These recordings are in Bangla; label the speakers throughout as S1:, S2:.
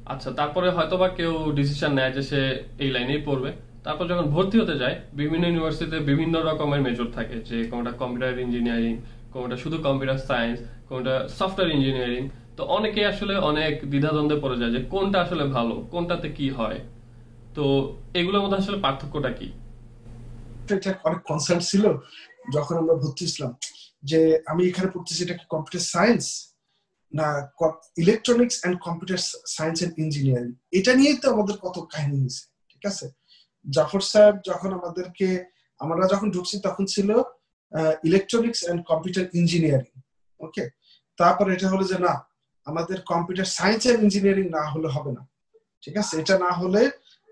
S1: আচ্ছা, তারপরে হয়তোবা কেউ ডিসিশন নেয় যে সে এই লাইনেই পড়বে। তারপর যখন ভর্তি হতে যায়, বিভিন্ন ইউনিভার্সিটিতে বিভিন্ন রকমের মেজর থাকে, যে কোনটা কম্পিউটার ইঞ্জিনিয়ারিং, কোনটা শুধু কম্পিউটার সায়েন্স, কোনটা সফটওয়্যার ইঞ্জিনিয়ারিং। তো অনেকেই আসলে অনেক দ্বিধাদ্বন্দ্বে পড়ে যায় যে কোনটা আসলে ভালো, কোনটাতে কি হয়। তো এগুলোর মধ্যে আসলে পার্থক্যটা কি?
S2: এটা অনেক কনসার্ন ছিল যখন আমরা ভর্তি ছিলাম, যে আমি এখানে পড়তেছি এটা কি কম্পিউটার সায়েন্স না electronics and computer science and engineering. এটা নিয়েই তো আমাদের কত কাহিনী হয়েছে, ঠিক আছে। জাফর স্যার যখন আমাদেরকে, আমরা যখন ঢুকছি তখন ছিল electronics and computer engineering, okay. তারপর এটা হলো যে না, আমাদের কম্পিউটার সায়েন্স এন্ড ইঞ্জিনিয়ারিং না হলে হবে না, ঠিক আছে। এটা না হলে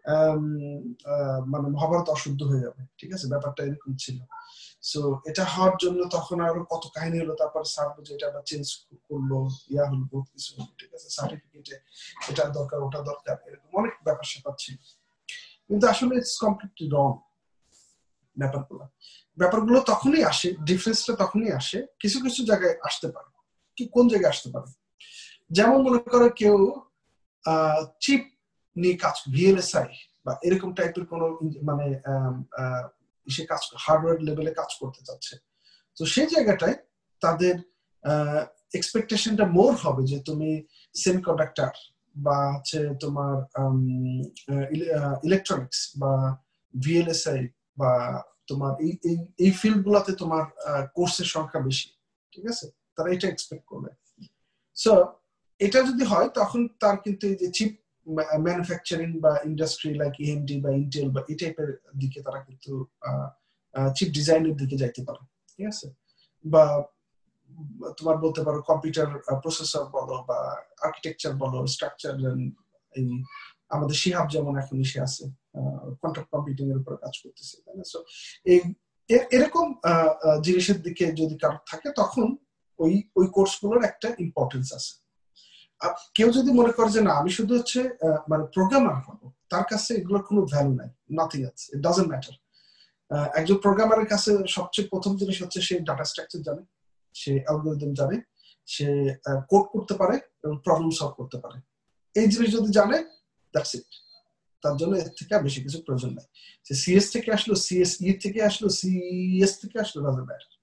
S2: মানে মহাভারত অশুদ্ধ হয়ে যাবে, ঠিক আছে, ব্যাপারটা এরকম ছিল। সো এটা হওয়ার জন্য তখন আরো কত কাহিনী হলো, তারপর স্যার বুঝে এটা আবার চেঞ্জ করলো, ইয়া হলো বহুত কিছু, ঠিক আছে, সার্টিফিকেটে এটা দরকার ওটা দরকার, এরকম অনেক ব্যাপার স্যাপার ছিল। কিন্তু আসলে ইটস কমপ্লিটলি রং। ব্যাপারগুলো ব্যাপারগুলো তখনই আসে, ডিফারেন্সটা তখনই আসে, কিছু কিছু জায়গায় আসতে পারে। কি কোন জায়গায় আসতে পারে? যেমন মনে করো কেউ চিপ নিয়ে কাজ, ভিএলএসআই বা এরকম টাইপের কোন মানে সে কাজ হার্ডওয়্যার লেভেলে কাজ করতে চাচ্ছে। তো সেই জায়গাটায় তাদের এক্সপেকটেশনটা মোর হবে যে তুমি সেমিকন্ডাক্টর বা হচ্ছে তোমার ইলেকট্রনিক্স বা ভিএলএসআই বা তোমার এই ফিল্ড গুলাতে তোমার কোর্সের সংখ্যা বেশি, ঠিক আছে, তারা এটা এক্সপেক্ট করবে। সো এটা যদি হয় তখন তার কিন্তু এই যে চিপ ম্যানুফ্যাকচারিং বা ইন্ডাস্ট্রি লাইক এএমডি বা ইন্টেল বা এই টাইপের দিকে তারা কিন্তু চিপ ডিজাইনের দিকে যাইতে পারে, ঠিক আছে। বা তোমার বলতে পারো কম্পিউটার প্রসেসর বলো বা আর্কিটেকচার বলো, স্ট্রাকচার, এই আমাদের শিহাব যেমন এখন এসে আছে কোয়ান্টাম কম্পিউটিং এর উপর কাজ করতেছে, তাই না। সো এই এরকম জিনিসের দিকে যদি কারো থাকে তখন ওই ওই কোর্সগুলোর একটা ইম্পর্টেন্স আছে। কেউ যদি মনে করে যে না আমি শুধু হচ্ছে মানে প্রোগ্রামার হবো, তার কাছে এগুলোর কোনো ভ্যালু নাই, nothing else, it doesn't matter. একজন প্রোগ্রামারের কাছে সবচেয়ে প্রথম জিনিস হচ্ছে সে ডাটা স্ট্রাকচার জানে, সে অ্যালগরিদম জানে, সে কোড করতে পারে এবং প্রবলেম সলভ করতে পারে। এই জিনিস যদি জানে, দ্যাটস ইট। তার জন্য এর থেকে বেশি কিছু প্রয়োজন নাই। সে সিএস থেকে আসলো, সিএসই থেকে আসলো, সিএস থেকে আসলো, ডাজন্ট ম্যাটার।